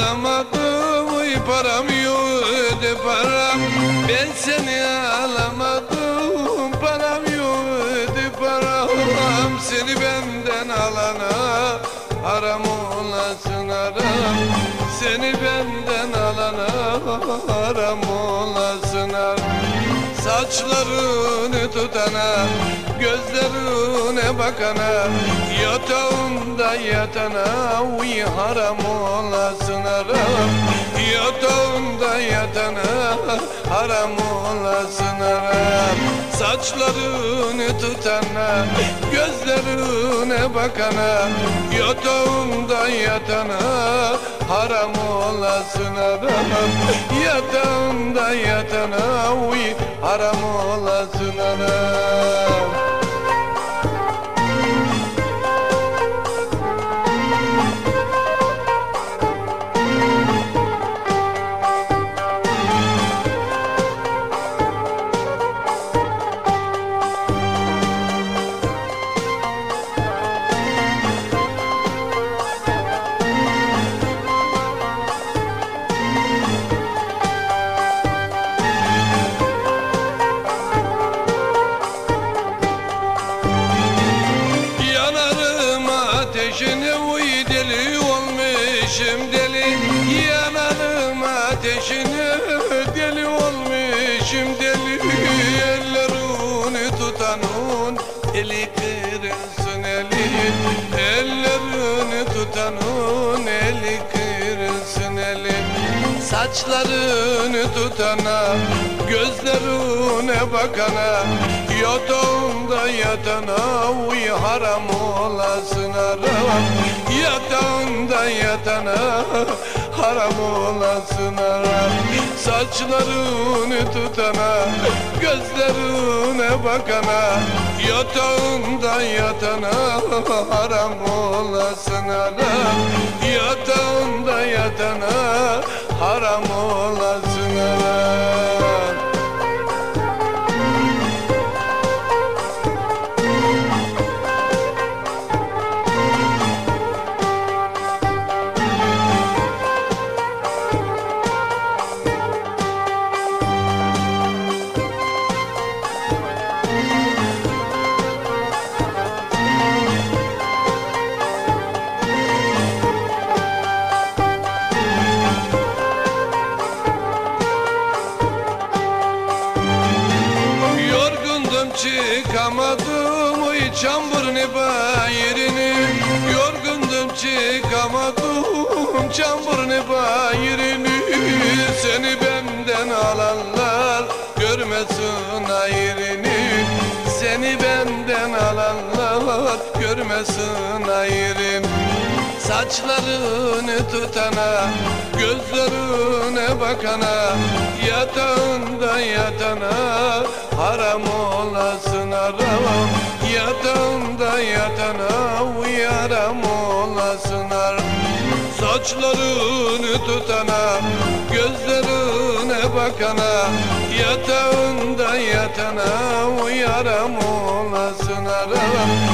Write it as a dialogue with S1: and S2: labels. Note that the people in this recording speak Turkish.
S1: alamadım, uy param yoktu param. Ben seni alamadım, param yoktu param. Seni benden alana haram olasın haram. Seni benden alana haram olasın haram. Saçlarını tutana, gözlerine bakana, yatağında yatana uy haram olasın haram. Yatağında yatana haram olasın haram. Saçlarını tutana, gözlerine bakana, yatağında yatana haram olasın haram. Yatağında yatana uy haram olasın haram. Ateşine uy deli olmuşum deli. Yanarım ateşine deli olmuşum deli. Ellerini tutanın eli kırılsın eli. Ellerini tutanın eli kırılsın eli. Saçlarını tutana, gözlerine bakana, yatağında yatana uy haram olasın haram. Yatağında yatana haram olasın haram. Saçlarını tutana, gözlerine bakana, yatağında yatana haram olasın haram. Yatağında yatana haram olasın haram. Çıkamadım uy çamburnu bayirini. Yorgundum çıkamadım çamburnu bayirini. Seni benden alanlar görmesin ayrını. Seni benden alanlar görmesin ayrını. Saçlarını tutana, gözlerine bakana, yatağında yatana haram olasın haram. Yatağında yatana uy haram olasın haram. Saçlarını tutana, gözlerine bakana, yatağında yatana uy haram olasın haram.